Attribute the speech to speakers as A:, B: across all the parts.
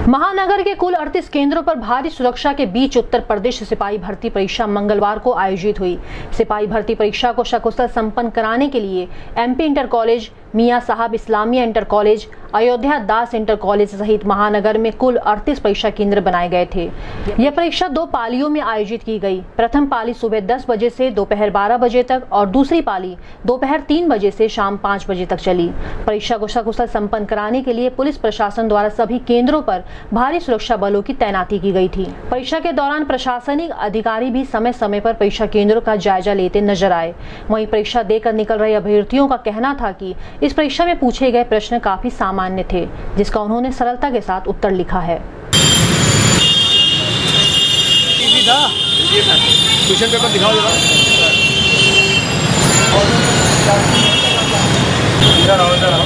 A: महानगर के कुल 38 केंद्रों पर भारी सुरक्षा के बीच उत्तर प्रदेश सिपाही भर्ती परीक्षा मंगलवार को आयोजित हुई। सिपाही भर्ती परीक्षा को सकुशल संपन्न कराने के लिए MP inter college, Miyan Sahab Islamia inter college, Ayodhya Das inter college सहित महानगर में कुल 38 परीक्षा केंद्र बनाए गए थे। यह परीक्षा 2 पालियों में आयोजित की गई। प्रथम पाली सुबह 10 बजे से दोपहर 12 बजे तक और दूसरी पाली दोपहर 3 बजे से शाम 5 बजे तक चली। परीक्षा को सकुशल संपन्न कराने के लिए पुलिस प्रशासन द्वारा सभी केंद्रों पर भारी सुरक्षा बलों की तैनाती की गई थी। परीक्षा के दौरान प्रशासनिक अधिकारी भी समय समय पर परीक्षा केंद्रों का जायजा लेते नजर आए। वहीं परीक्षा देकर निकल रहे अभ्यर्थियों का कहना था कि इस परीक्षा में पूछे गए प्रश्न काफी सामान्य थे, जिसका उन्होंने सरलता के साथ उत्तर लिखा है।
B: क्वेश्चन पेपर दिखाओ जरा। इधर आओ, इधर आओ।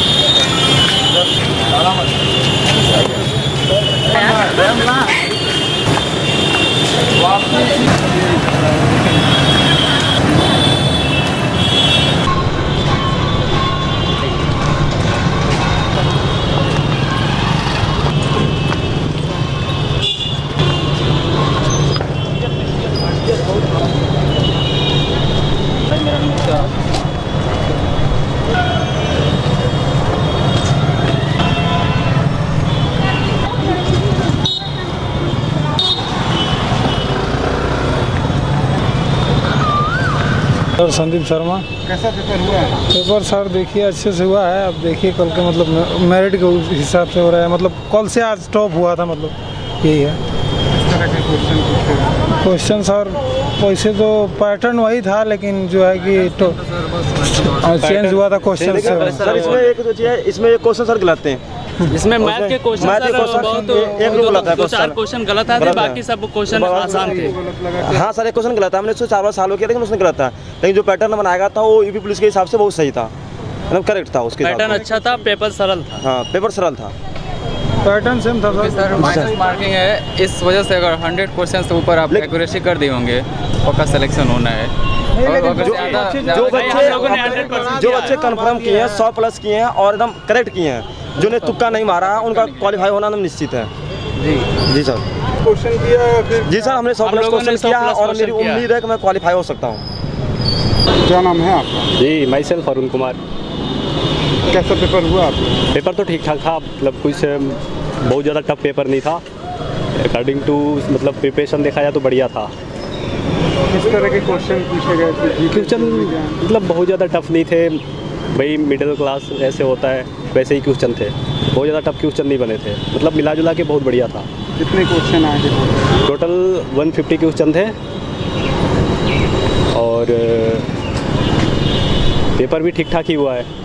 C: सर संदीप शर्मा।
B: कैसा पेपर हुआ है?
C: पेपर सर देखिए अच्छे से हुआ है। अब देखिए कल के मतलब मेरिट के हिसाब से हो रहा है। मतलब कल से आज स्टॉप हुआ था, मतलब यही है।
B: किस तरह के
C: क्वेश्चन सर वैसे तो पैटर्न वही था, लेकिन जो है कि तो चेंज हुआ था क्वेश्चन
D: सर। इसमें एक क्वेश्चन सर गलत हैं।
E: इसमें मैथ के क्वेश्चन बहुत 2-4 क्वेश्चन गलत आए थे, बाकी सब क्वेश्चन आसान थे।
D: हाँ सर, एक क्वेश्चन गलत था। हमने इसको 4 साल हो किया, लेकिन उसमें गलत था। लेकिन जो पैटर्न बनाया था वो यूपी पुलिस के हिसाब से बहुत सही था, मतलब करेक्ट था। उसके
E: पैटर्न अच्छा था, पेपर सरल था।
D: हाँ, पेपर सरल था,
C: पैटर्न सेम था
F: सर। माइनस मार्किंग है, इस वजह से अगर 100 क्वेश्चन से ऊपर आप एक्यूरेसी कर दिए होंगे, पक्का सिलेक्शन होना है।
D: जो बच्चे कंफर्म किए हैं, 100 प्लस किए हैं और एकदम करेक्ट किए हैं, जो ने तुक्का नहीं मारा है, उनका क्वालिफाई होना एकदम निश्चित है। जी सर।
B: क्वेश्चन किया?
D: जी सर, हमने 100 प्लस क्वेश्चन किया और मेरी उम्मीद है कि मैं क्वालिफाई हो सकता हूँ।
B: क्या नाम है आपका?
G: जी माई सेल्फ अरुण कुमार।
B: कैसा पेपर हुआ आपका?
G: पेपर तो ठीक ठाक था, मतलब कुछ बहुत ज़्यादा टफ पेपर नहीं था। अकॉर्डिंग टू मतलब प्रिपरेशन देखा जाए तो बढ़िया था।
B: किस तरह के क्वेश्चन पूछे गए थे?
G: क्वेश्चन मतलब बहुत ज़्यादा टफ नहीं थे, भाई मिडिल क्लास ऐसे होता है वैसे ही क्वेश्चन थे। बहुत ज़्यादा टफ क्वेश्चन नहीं बने थे, मतलब मिला जुला के बहुत बढ़िया था।
B: कितने क्वेश्चन आए थे?
G: टोटल 150 क्वेश्चन थे और पेपर भी ठीक ठाक ही हुआ है।